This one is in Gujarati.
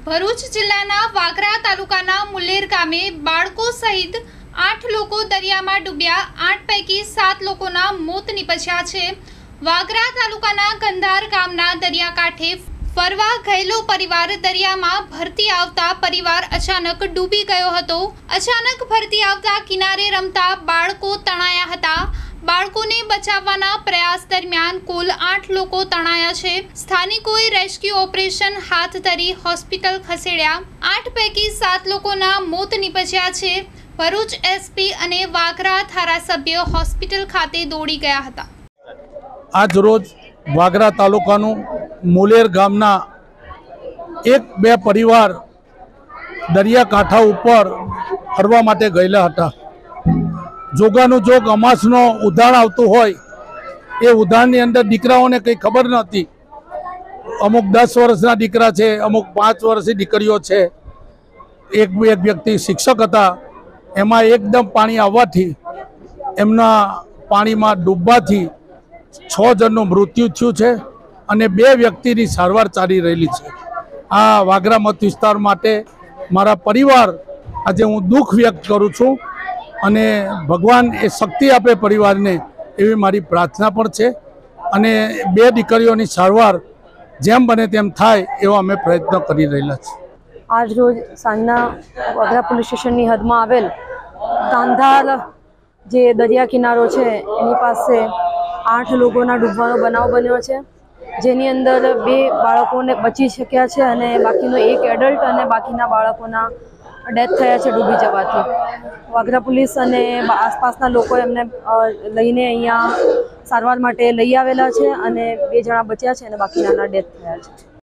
ભરૂચ જિલ્લાના વાગરા તાલુકાના મુલ્લેર ગામે બાળકો સહિત 8 લોકો દરિયામાં ડૂબ્યા। 8 પૈકી 7 લોકોના મોત નિપજ્યા છે। વાગરા તાલુકાના ગંધાર ગામના દરિયાકાંઠે ફરવા ગયેલો પરિવાર દરિયામાં ભરતી આવતા પરિવાર અચાનક ડૂબી ગયો હતો। અચાનક ભરતી આવતા કિનારે રમતા બાળકો તણાયા હતા। બાળકોને બચાવવાના પ્રયાસ દરમિયાન કુલ 8 લોકો તણાયા છે। સ્થાનિકોએ રેસ્ક્યુ ઓપરેશન હાથ ધરી હોસ્પિટલ ખસેડ્યા। 8 પૈકી 7 લોકોના મોત નિપજ્યા છે। ભરૂચ એસપી અને વાગરા ધારાસભ્ય હોસ્પિટલ ખાતે દોડી ગયા હતા। આજ રોજ વાગરા તાલુકાનું મુલેર ગામના 1-2 પરિવાર દરિયાકાંઠા ઉપર ફરવા માટે ગયેલા હતા। જોગાનું જોગ અમાસનો ઉધાણ આવતું હોય એ ઉધાણની અંદર દીકરાઓને કંઈ ખબર નહોતી। અમુક 10 વર્ષના દીકરા છે, અમુક 5 વર્ષની દીકરીઓ છે। એક વ્યક્તિ શિક્ષક હતા, એમાં એકદમ પાણી આવવાથી એમના પાણીમાં ડૂબવાથી 6 જણનું મૃત્યુ થયું છે અને 2 વ્યક્તિની સારવાર ચાલી રહેલી છે। આ વાગરા મત વિસ્તાર માટે મારા પરિવાર આજે હું દુઃખ વ્યક્ત કરું છું અને ભગવાન એ શક્તિ આપે પરિવારને એવી મારી પ્રાર્થના પણ છે અને 2 દીકરીઓની સારવાર જેમ બને તેમ થાય એવો અમે પ્રયત્ન કરી રહેલા છીએ। આજ રોજ સાંજના વાગરા પોલીસ સ્ટેશનની હદમાં આવેલ ગાંધાર જે દરિયા કિનારો છે એની પાસે 8 લોકોના ડૂબવાનો બનાવ બન્યો છે, જેની અંદર 2 બાળકોને બચી શક્યા છે અને બાકીનો 1 એડલ્ટ અને બાકીના બાળકોના ડેથ થયા છે ડૂબી જવાથી। વાગરા પોલીસ અને આસપાસના લોકો એમને લઈને અહીંયા સારવાર માટે લઈ આવેલા છે અને 2 જણા બચ્યા છે અને બાકીનાના ડેથ થયા છે।